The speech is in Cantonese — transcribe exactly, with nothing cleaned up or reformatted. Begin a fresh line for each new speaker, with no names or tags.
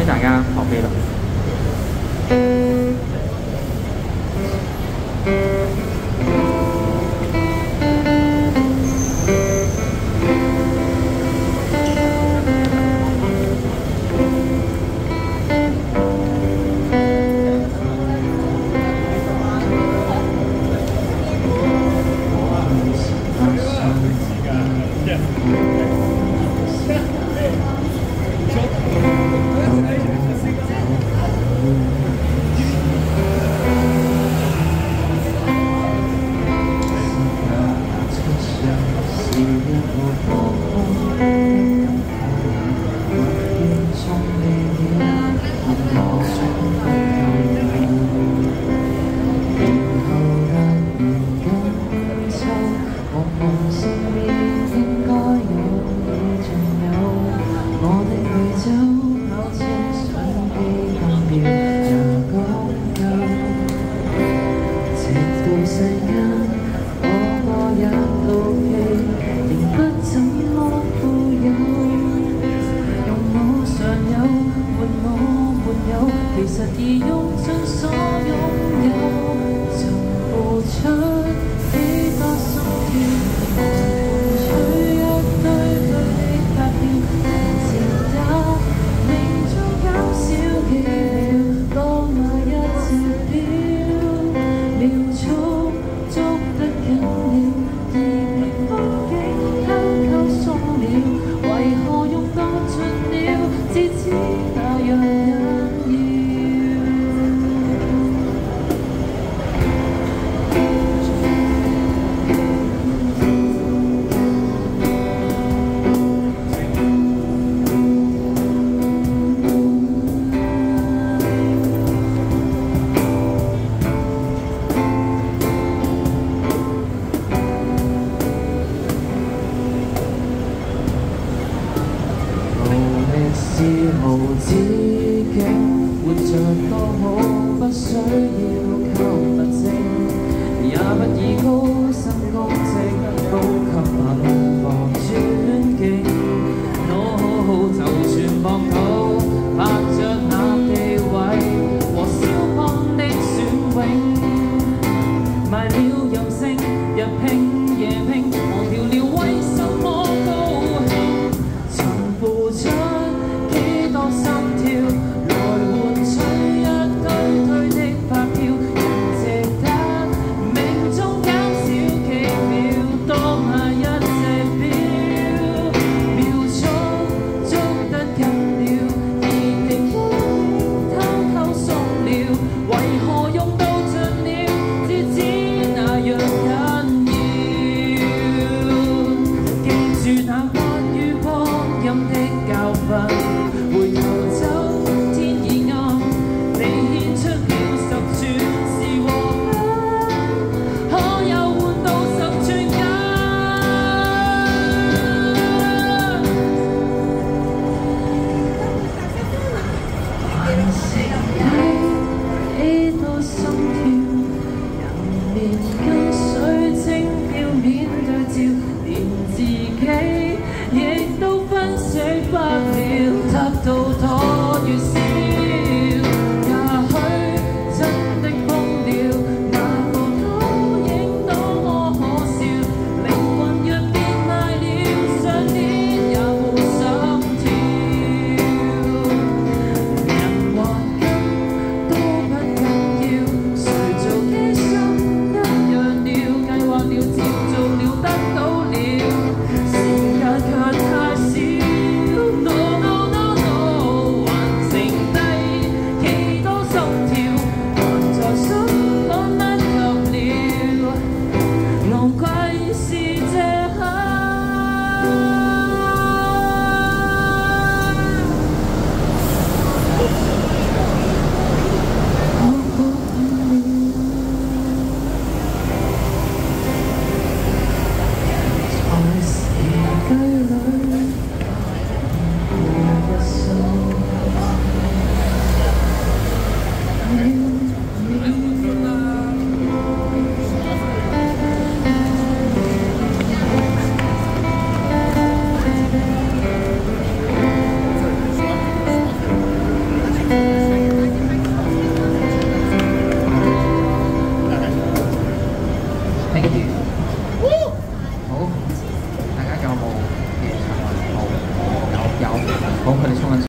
大家跑飞了。
無止境，活着多好，不需要靠物證，也不以高薪高職、高級品博尊敬。No， 就算幫到拍着那地位和蕭邦的選永，賣了任性，日拼夜拼，忘掉了為什麼高興，曾付出。心跳來換取一堆堆的發票，人值得命中減少幾秒，當下一隻錶，秒速捉得緊了，而定偷偷鬆了，為何用到盡了，至知那樣緊要？記住那關於光陰的教訓。回頭走，天已暗，你獻出了十寸是和分，可有換到十寸金？還剩低幾多心跳，人面跟水晶表面對照，連自己亦都分析不了。得到多與少，也許真的瘋了。那個倒影多麼可笑，靈魂若變賣了，上天也無心跳。人或金都不緊要，誰做機心一樣了，計劃了，照做了，得到了，時間卻太少。No no no no， 還剩 ，thank you。好，大家有冇嘢想問？冇，有有，好，佢哋沖緊。